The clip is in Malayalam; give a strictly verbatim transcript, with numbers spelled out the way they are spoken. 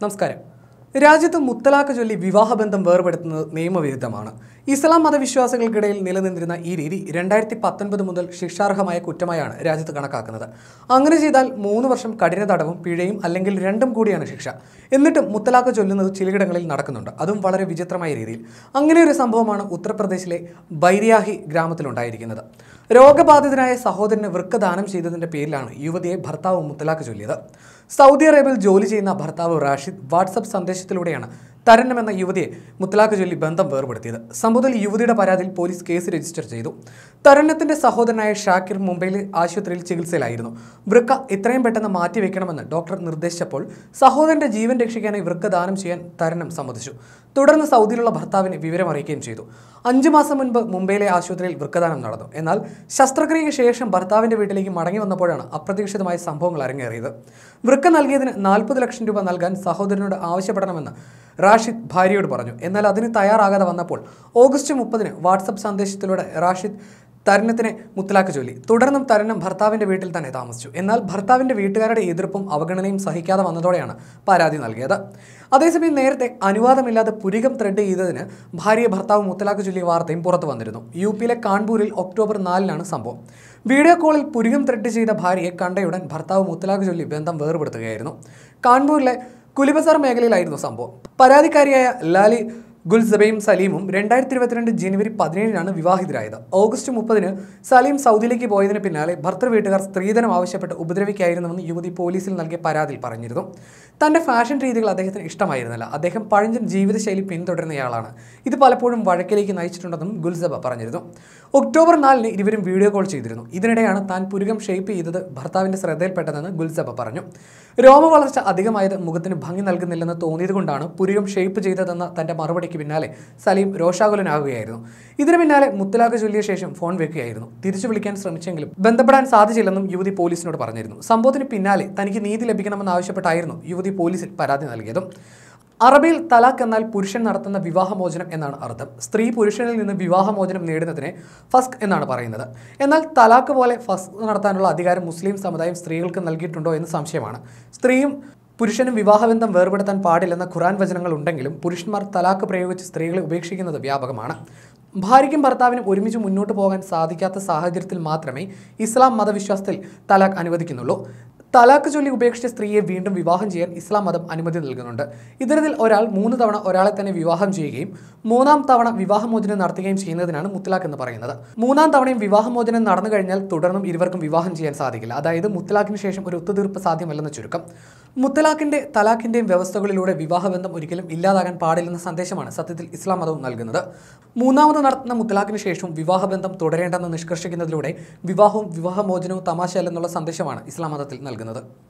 നമസ്കാരം. രാജ്യത്ത് മുത്തലാഖ് ചൊല്ലി വിവാഹബന്ധം വേർപെടുത്തുന്നത് നിയമവിരുദ്ധമാണ്. ഇസ്ലാം മതവിശ്വാസികൾക്കിടയിൽ നിലനിന്നിരുന്ന ഈ രീതി രണ്ടായിരത്തി പത്തൊൻപത് മുതൽ ശിക്ഷാർഹമായ കുറ്റമായാണ് രാജ്യത്ത് കണക്കാക്കുന്നത്. അങ്ങനെ ചെയ്താൽ മൂന്ന് വർഷം കഠിന തടവും പിഴയും അല്ലെങ്കിൽ രണ്ടും കൂടിയാണ് ശിക്ഷ. എന്നിട്ടും മുത്തലാഖ് ചൊല്ലുന്നത് ചിലയിടങ്ങളിൽ നടക്കുന്നുണ്ട്, അതും വളരെ വിചിത്രമായ രീതിയിൽ. അങ്ങനെ ഒരു സംഭവമാണ് ഉത്തർപ്രദേശിലെ ബൈരിയാഹി ഗ്രാമത്തിലുണ്ടായിരിക്കുന്നത്. രോഗബാധിതനായ സഹോദരന് വൃക്ക ദാനം ചെയ്തതിൻ്റെ പേരിലാണ് യുവതിയെ ഭർത്താവ് മുത്തലാഖ് ചൊല്ലിയത്. സൗദി അറേബ്യയിൽ ജോലി ചെയ്യുന്ന ഭർത്താവ് റാഷിദ് വാട്സപ്പ് സന്ദേശത്തിലൂടെയാണ് തരന്നം എന്ന യുവതിയെ മുത്തലാഖ് ചൊല്ലി ബന്ധം വേർപെടുത്തിയത്. സംഭവത്തിൽ യുവതിയുടെ പരാതിയിൽ പോലീസ് കേസ് രജിസ്റ്റർ ചെയ്തു. തരന്നത്തിന്റെ സഹോദരനായ ഷാക്കിർ മുംബൈയിലെ ആശുപത്രിയിൽ ചികിത്സയിലായിരുന്നു. വൃക്ക എത്രയും പെട്ടെന്ന് മാറ്റിവെക്കണമെന്ന് ഡോക്ടർ നിർദ്ദേശിച്ചപ്പോൾ സഹോദരന്റെ ജീവൻ രക്ഷിക്കാനായി വൃക്ക ദാനം ചെയ്യാൻ തരന്നം സമ്മതിച്ചു. തുടർന്ന് സൗദിയിലുള്ള ഭർത്താവിനെ വിവരം അറിയിക്കുകയും ചെയ്തു. അഞ്ചു മാസം മുൻപ് മുംബൈയിലെ ആശുപത്രിയിൽ വൃക്കദാനം നടന്നു. എന്നാൽ ശസ്ത്രക്രിയയ്ക്ക് ശേഷം ഭർത്താവിന്റെ വീട്ടിലേക്ക് മടങ്ങി വന്നപ്പോഴാണ് അപ്രതീക്ഷിതമായ സംഭവങ്ങൾ അരങ്ങേറിയത്. വൃക്ക നൽകിയതിന് നാൽപ്പത് ലക്ഷം രൂപ നൽകാൻ സഹോദരനോട് ആവശ്യപ്പെടണമെന്ന് റാഷിദ് ഭാര്യയോട് പറഞ്ഞു. എന്നാൽ അതിന് തയ്യാറാകാതെ വന്നപ്പോൾ ഓഗസ്റ്റ് മുപ്പതിന് വാട്സപ്പ് സന്ദേശത്തിലൂടെ റാഷിദ് തരന്നത്തിനെ മുത്തലാഖ് ചൊല്ലി. തുടർന്നും തരന്നം ഭർത്താവിന്റെ വീട്ടിൽ തന്നെ താമസിച്ചു. എന്നാൽ ഭർത്താവിന്റെ വീട്ടുകാരുടെ എതിർപ്പും അവഗണനയും സഹിക്കാതെ വന്നതോടെയാണ് പരാതി നൽകിയത്. അതേസമയം നേരത്തെ അനുവാദമില്ലാതെ പുരികം ത്രെഡ് ചെയ്തതിന് ഭാര്യയെ ഭർത്താവ് മുത്തലാഖ് ചൊല്ലിയ വാർത്തയും പുറത്തു വന്നിരുന്നു. യു പിയിലെ കാൺപൂരിൽ ഒക്ടോബർ നാലിനാണ് സംഭവം. വീഡിയോ കോളിൽ പുരികം ത്രെഡ് ചെയ്ത ഭാര്യയെ കണ്ടയുടൻ ഭർത്താവ് മുത്തലാഖ് ചൊല്ലി ബന്ധം വേർപെടുത്തുകയായിരുന്നു. കാൺപൂരിലെ കുലിബസാർ മേഖലയിലായിരുന്നു സംഭവം. പരാതിക്കാരിയായ ലാലി ഗുൽസബയും സലീമും രണ്ടായിരത്തി ഇരുപത്തിരണ്ട് ജനുവരി പതിനേഴിനാണ് വിവാഹിതരായത്. ഓഗസ്റ്റ് മുപ്പതിന് സലീം സൗദിയിലേക്ക് പോയതിന് പിന്നാലെ ഭർത്തൃ വീട്ടുകാർ സ്ത്രീധനം ആവശ്യപ്പെട്ട് ഉപദ്രവിക്കായിരുന്നുവെന്ന് യുവതി പോലീസിൽ നൽകിയ പരാതിയിൽ പറഞ്ഞിരുന്നു. തന്റെ ഫാഷൻ രീതികൾ അദ്ദേഹത്തിന് ഇഷ്ടമായിരുന്നില്ല. അദ്ദേഹം പഴഞ്ചൻ ജീവിതശൈലി പിന്തുടരുന്നയാളാണ്. ഇത് പലപ്പോഴും വഴക്കിലേക്ക് നയിച്ചിട്ടുണ്ടെന്നും ഗുൽസബ പറഞ്ഞിരുന്നു. ഒക്ടോബർ നാലിന് ഇരുവരും വീഡിയോ കോൾ ചെയ്തിരുന്നു. ഇതിനിടെയാണ് താൻ പുരുകം ഷേപ്പ് ചെയ്തത് ഭർത്താവിന്റെ ശ്രദ്ധയിൽപ്പെട്ടതെന്ന് ഗുൽസബ പറഞ്ഞു. രോമ വളർച്ച അധികമായത് മുഖത്തിന് ഭംഗി നൽകുന്നില്ലെന്ന് തോന്നിയതുകൊണ്ടാണ് പുരുകം ഷേപ്പ് ചെയ്തതെന്ന തന്റെ മറുപടിക്ക് പിന്നാലെ സലീം രോഷാകുലനാകുകയായിരുന്നു. ഇതിനു പിന്നാലെ മുത്തലാഖ് ചൊല്ലിയ ശേഷം ഫോൺ വെക്കുകയായിരുന്നു. തിരിച്ചു വിളിക്കാൻ ശ്രമിച്ചെങ്കിലും ബന്ധപ്പെടാൻ സാധിച്ചില്ലെന്നും യുവതി പോലീസിനോട് പറഞ്ഞിരുന്നു. സംഭവത്തിന് പിന്നാലെ തനിക്ക് നീതി ലഭിക്കണമെന്ന് ആവശ്യപ്പെട്ടായിരുന്നു യുവതി പോലീസിൽ പരാതി നൽകിയതും. അറബിയിൽ തലാഖ് എന്നാൽ പുരുഷൻ നടത്തുന്ന വിവാഹമോചനം എന്നാണ് അർത്ഥം. സ്ത്രീ പുരുഷനിൽ നിന്ന് വിവാഹമോചനം നേടുന്നതിനെ ഫസ്ക് എന്നാണ് പറയുന്നത്. എന്നാൽ തലാഖ് പോലെ ഫസ്ക് നടത്താനുള്ള അധികാരം മുസ്ലിം സമുദായം സ്ത്രീകൾക്ക് നൽകിയിട്ടുണ്ടോ എന്ന് സംശയമാണ്. സ്ത്രീയും പുരുഷനും വിവാഹബന്ധം വേർപെടുത്താൻ പാടില്ലെന്ന ഖുർആൻ വചനങ്ങൾ ഉണ്ടെങ്കിലും പുരുഷന്മാർ തലാഖ് പ്രയോഗിച്ച് സ്ത്രീകളെ ഉപേക്ഷിക്കുന്നത് വ്യാപകമാണ്. ഭാര്യയ്ക്കും ഭർത്താവിനും ഒരുമിച്ച് മുന്നോട്ട് പോകാൻ സാധിക്കാത്ത സാഹചര്യത്തിൽ മാത്രമേ ഇസ്ലാം മതവിശ്വാസത്തിൽ തലാഖ് അനുവദിക്കുന്നുള്ളൂ. തലാഖ് ചൊല്ലി ഉപേക്ഷിച്ച സ്ത്രീയെ വീണ്ടും വിവാഹം ചെയ്യാൻ ഇസ്ലാം മതം അനുമതി നൽകുന്നുണ്ട്. ഇത്തരത്തിൽ ഒരാൾ മൂന്ന് തവണ ഒരാളെ തന്നെ വിവാഹം ചെയ്യുകയും മൂന്നാം തവണ വിവാഹമോചനം നടത്തുകയും ചെയ്യുന്നതിനാണ് മുത്തലാഖ് എന്ന് പറയുന്നത്. മൂന്നാം തവണയും വിവാഹമോചനം നടന്നു കഴിഞ്ഞാൽ തുടർന്നും ഇരുവർക്കും വിവാഹം ചെയ്യാൻ സാധിക്കില്ല. അതായത് മുത്തലാഖിന് ശേഷം ഒരു ഒത്തുതീർപ്പ് സാധ്യമല്ലെന്ന് ചുരുക്കം. മുത്തലാഖിന്റെ തലാഖിന്റെയും വ്യവസ്ഥകളിലൂടെ വിവാഹബന്ധം ഒരിക്കലും ഇല്ലാതാകാൻ പാടില്ലെന്ന സന്ദേശമാണ് സത്യത്തിൽ ഇസ്ലാം മതവും നൽകുന്നത്. മൂന്നാമത് നടത്തുന്ന മുത്തലാഖിന് ശേഷം വിവാഹബന്ധം തുടരേണ്ടെന്ന് നിഷ്കർഷിക്കുന്നതിലൂടെ വിവാഹവും വിവാഹമോചനവും തമാശയല്ലെന്നുള്ള സന്ദേശമാണ് ഇസ്ലാം മതത്തിൽ നൽകുന്നത്.